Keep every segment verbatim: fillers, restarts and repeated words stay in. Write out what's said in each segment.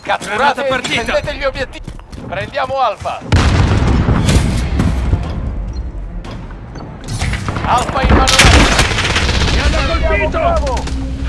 Catturate e difendete gli obiettivi. Prendiamo Alfa. Alfa in mano. Mi hanno colpito! Bravo.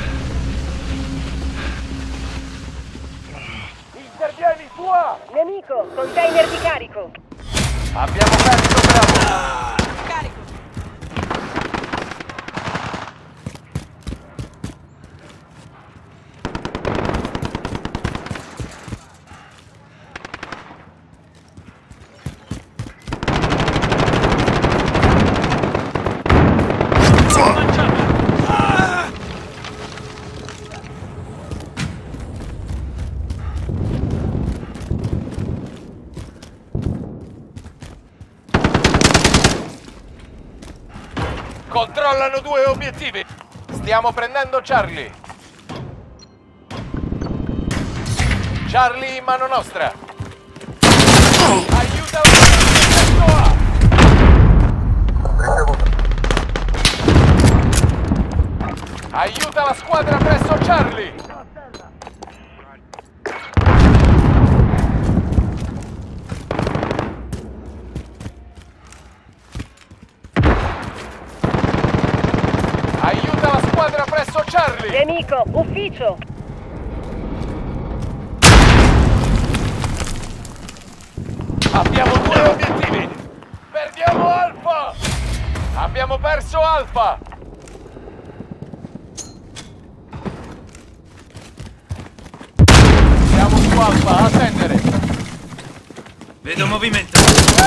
Intervieni su A. Nemico, container di carico. Abbiamo perso Bravo. Carico. Controllano due obiettivi. Stiamo prendendo Charlie. Charlie in mano nostra. Aiuta A. Aiuta la squadra presso Charlie. Aiuta la squadra presso Charlie. Nemico, ufficio. Abbiamo due obiettivi. Perdiamo Alfa. Abbiamo perso Alfa. Siamo su Alfa, a attendere. Vedo movimento.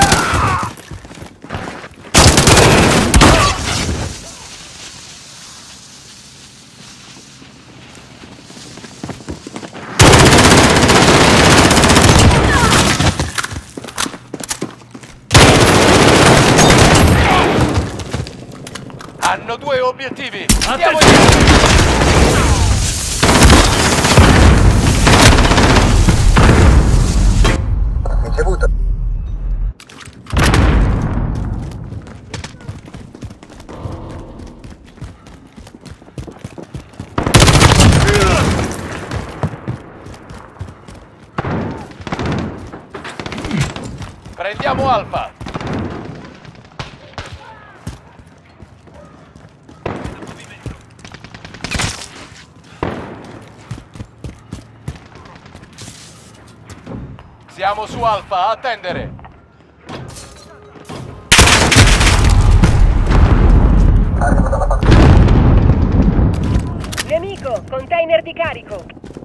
Hanno due obiettivi. Attenzione! Ricevuto. Prendiamo Alfa. Siamo su Alfa, a attendere. Nemico, container di carico.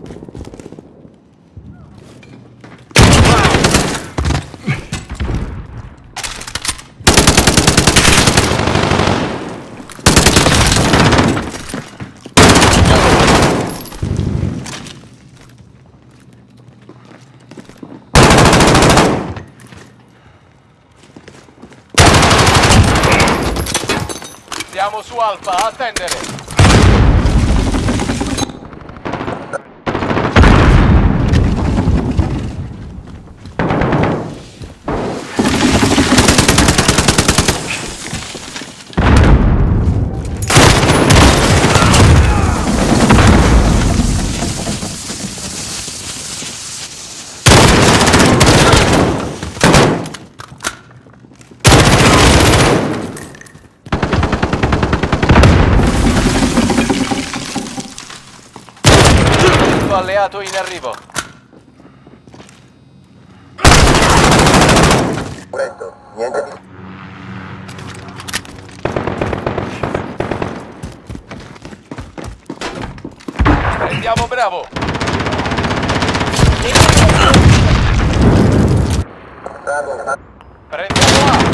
Siamo su Alfa, a attendere. Alleato in arrivo. Corretto, niente di... Prendiamo Bravo. Bravo. Prendiamo A.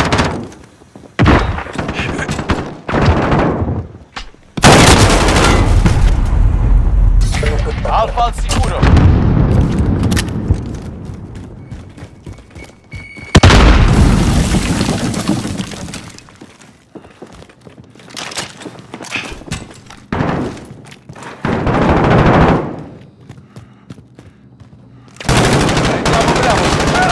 Alfa al sicuro. Prendiamo Bravo.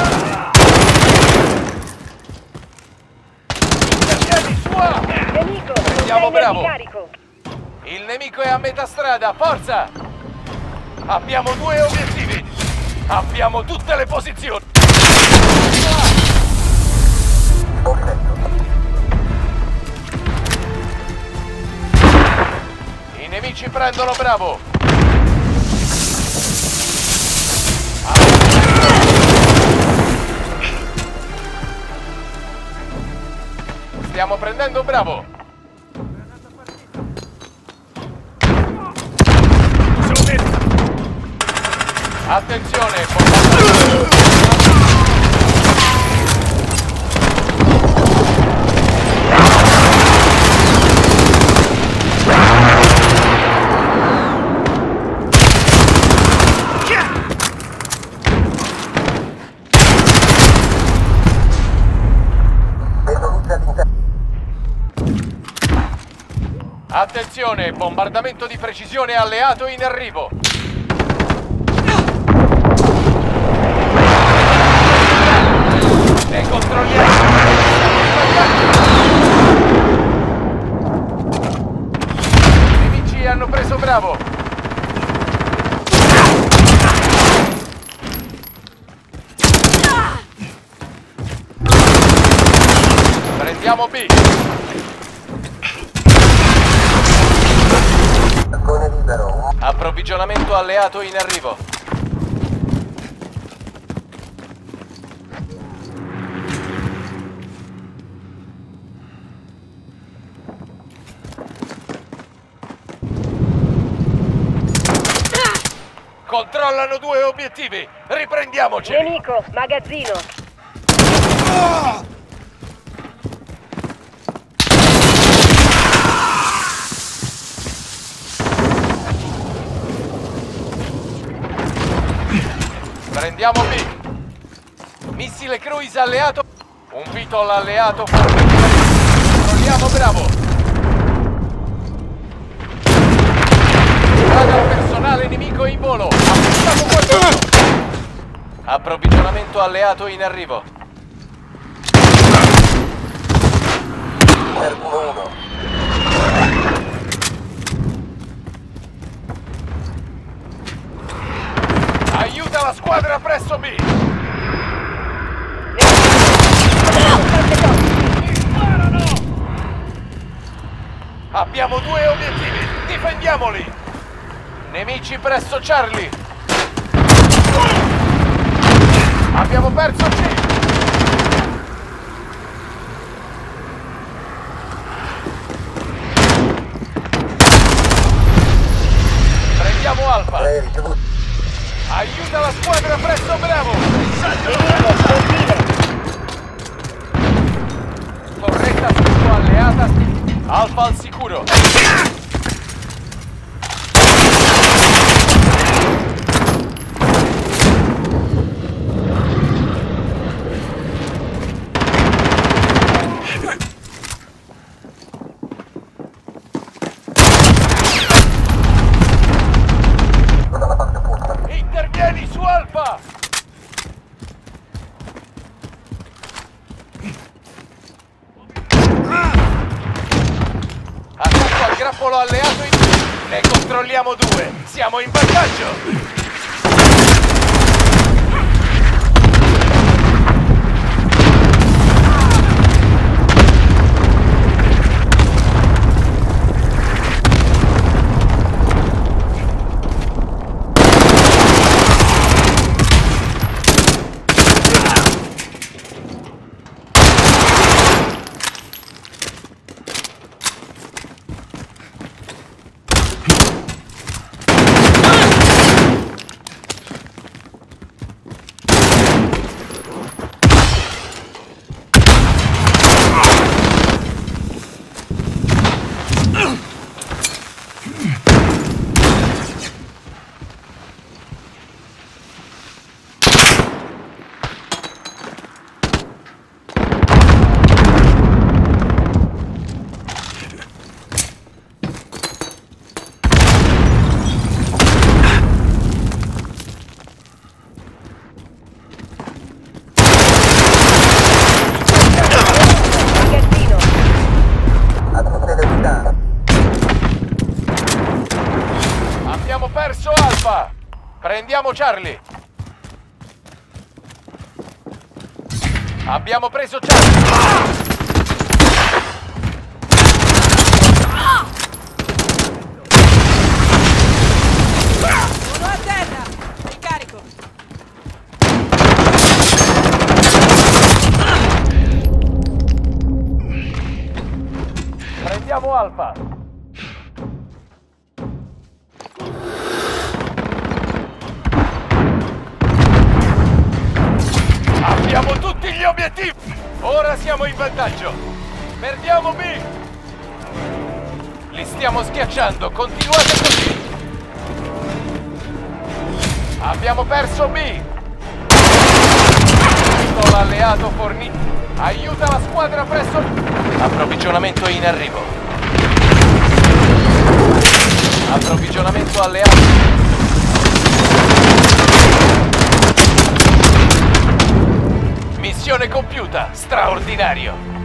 Intervieni su A. Nemico, Prendiamo container Bravo. di carico. Il nemico è a metà strada, forza! Abbiamo due obiettivi. Abbiamo tutte le posizioni. I nemici prendono Bravo. Stiamo prendendo Bravo. Attenzione, bombardamento. Attenzione, bombardamento di precisione alleato in arrivo. Ne controlliamo. I nemici hanno preso Bravo. Prendiamo B. Approvvigionamento alleato in arrivo. Controllano due obiettivi. Riprendiamoci. Nemico, magazzino. Prendiamo B. Missile cruise alleato. Un Vitol alleato. Controlliamo Bravo. Radar personale nemico in volo. Affrontiamo qualcuno. Approvvigionamento alleato in arrivo. Aiuta la squadra presso B. Sparano! Abbiamo due obiettivi. Difendiamoli. Nemici presso Charlie. Abbiamo perso C. Prendiamo Alfa. Aiuta la squadra presso Bravo! Torretta sotto alleata. Alfa al sicuro. Intervieni su Alfa! Attacco al grappolo alleato in... Ne controlliamo due! Siamo in vantaggio! Abbiamo perso Alfa! Prendiamo Charlie! Abbiamo preso Charlie! Sono a terra! Ricarico! Prendiamo Alfa! Abbiamo tutti gli obiettivi! Ora siamo in vantaggio! Perdiamo B! Li stiamo schiacciando, continuate così! Abbiamo perso B! Pistola alleato fornito! Aiuta la squadra presso... Approvvigionamento in arrivo. Approvvigionamento alleato. Missione compiuta, straordinario!